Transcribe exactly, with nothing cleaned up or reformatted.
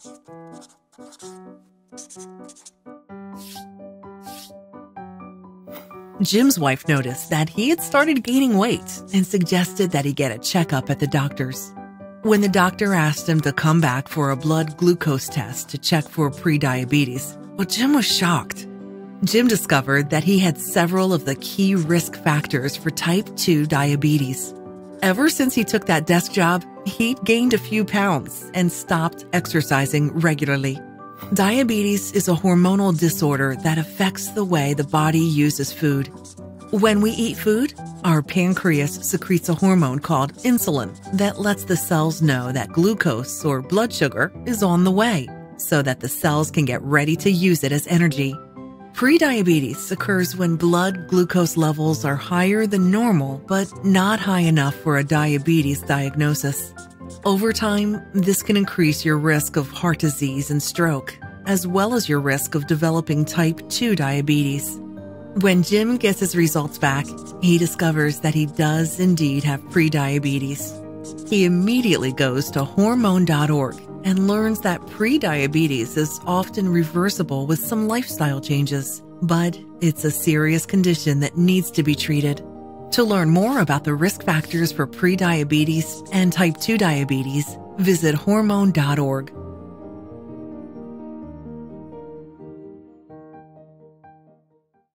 Jim's wife noticed that he had started gaining weight and suggested that he get a checkup at the doctor's. When the doctor asked him to come back for a blood glucose test to check for prediabetes, well, Jim was shocked. Jim discovered that he had several of the key risk factors for type two diabetes. Ever since he took that desk job, he'd gained a few pounds and stopped exercising regularly. Diabetes is a hormonal disorder that affects the way the body uses food. When we eat food, our pancreas secretes a hormone called insulin that lets the cells know that glucose or blood sugar is on the way, so that the cells can get ready to use it as energy. Prediabetes occurs when blood glucose levels are higher than normal but not high enough for a diabetes diagnosis. Over time, this can increase your risk of heart disease and stroke, as well as your risk of developing type two diabetes. When Jim gets his results back, he discovers that he does indeed have prediabetes. He immediately goes to hormone dot org and learns that prediabetes is often reversible with some lifestyle changes, but it's a serious condition that needs to be treated. To learn more about the risk factors for prediabetes and type two diabetes, visit hormone dot org.